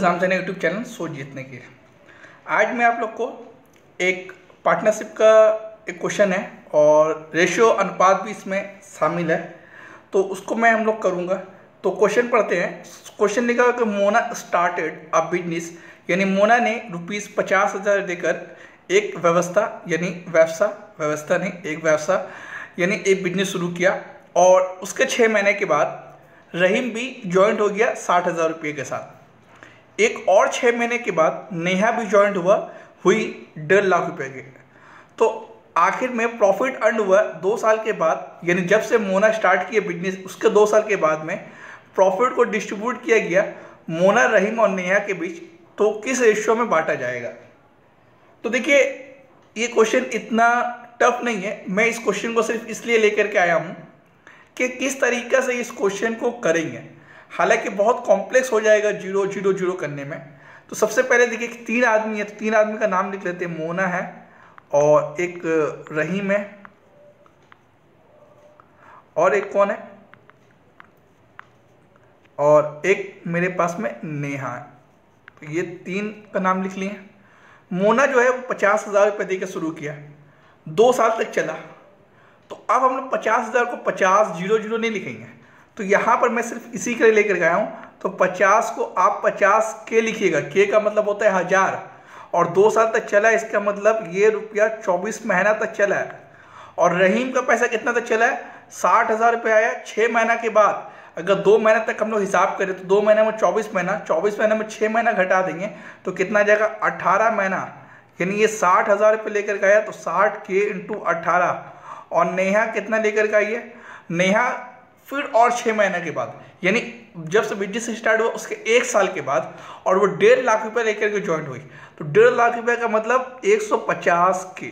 Exam सेना YouTube channel सोच जीतने की। आज मैं आप लोग को एक पार्टनरशिप का एक क्वेश्चन है और रेशियो अनुपात भी इसमें शामिल है, तो उसको मैं हम लोग करूँगा। तो क्वेश्चन पढ़ते हैं। क्वेश्चन लिखा है कि मोना स्टार्टेड अ बिजनेस, यानी मोना ने ₹50,000 देकर एक व्यवसाय यानी एक बिजनेस शुरू किया और उसके 6 महीने के बाद रहीम भी ज्वाइंट हो गया 60,000 रुपये के साथ। एक और 6 महीने के बाद नेहा भी ज्वाइंट हुई 1.5 लाख रुपये के। तो आखिर में प्रॉफिट अर्न हुआ 2 साल के बाद, यानी जब से मोना स्टार्ट किया बिजनेस उसके 2 साल के बाद में प्रॉफिट को डिस्ट्रीब्यूट किया गया मोना, रहीम और नेहा के बीच। तो किस रेशियो में बांटा जाएगा? तो देखिए, ये क्वेश्चन इतना टफ नहीं है। मैं इस क्वेश्चन को सिर्फ इसलिए लेकर के आया हूँ कि किस तरीक़े से इस क्वेश्चन को करेंगे। हालांकि बहुत कॉम्प्लेक्स हो जाएगा 0 0 0 करने में। तो सबसे पहले देखिए 3 आदमी है, तो 3 आदमी का नाम लिख लेते हैं। मोना है और एक रहीम है और एक कौन है, और एक मेरे पास में नेहा है। तो ये 3 का नाम लिख लिए। मोना जो है वो 50,000 रुपये देकर शुरू किया, 2 साल तक चला। तो अब हम लोग 50,000 को 50 0 0 नहीं लिखेंगे, तो यहाँ पर मैं सिर्फ इसी के लिए लेकर गया हूँ। तो 50 को आप 50 के लिखिएगा, के का मतलब होता है 1000, और 2 साल तक चला, इसका मतलब ये रुपया 24 महीना तक चला है। और रहीम का पैसा कितना तक चला है? 60,000 रुपये आया 6 महीना के बाद। अगर 2 महीने तक हम लोग हिसाब करें तो 2 महीने में 24 महीना, 24 महीने में 6 महीना घटा देंगे तो कितना आ जाएगा? 18 महीना। यानी ये 60,000 रुपये लेकर गया, तो 60 के इंटू 18। और नेहा कितना लेकर के आई है? नेहा फिर और 6 महीने के बाद, यानी जब से बिजनेस स्टार्ट हुआ उसके 1 साल के बाद, और वो 1.5 लाख रुपये लेकर के ज्वाइन हुई। तो 1.5 लाख रुपये का मतलब 150 के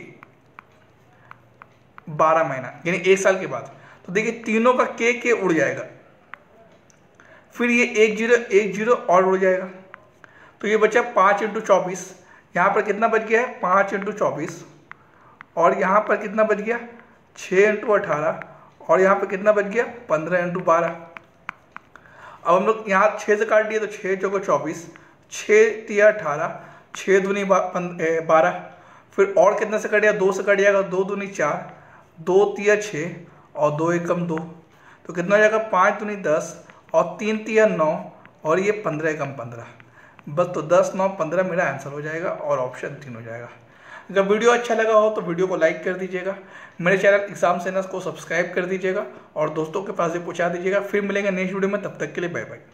12 महीना, यानी 1 साल के बाद। तो देखिए तीनों का के उड़ जाएगा, फिर ये 1 0 1 0 और उड़ जाएगा। तो ये बचा 5 × 24। यहाँ पर कितना बच गया है? 5 × 24। और यहाँ पर कितना बच गया? 6 × 18। और यहाँ पर कितना बच गया? 15 × 12। अब हम लोग यहाँ 6 से काट दिए तो 6 × 24, 6 × 18, 6 दूनी 12। फिर और कितना से कट गया? 2 से कट जाएगा, 2 दूनी 4, 2 तिया 6 और 2 एकम 2। तो कितना हो जाएगा? 5 दूनी 10 और 3 तिया 9 और ये 15 एकम 15। बस, तो 10 9 15 मेरा आंसर हो जाएगा और ऑप्शन 3 हो जाएगा। अगर वीडियो अच्छा लगा हो तो वीडियो को लाइक कर दीजिएगा, मेरे चैनल एग्जाम सेना को सब्सक्राइब कर दीजिएगा और दोस्तों के पास भी पहुंचा दीजिएगा। फिर मिलेंगे नेक्स्ट वीडियो में, तब तक के लिए बाय बाय।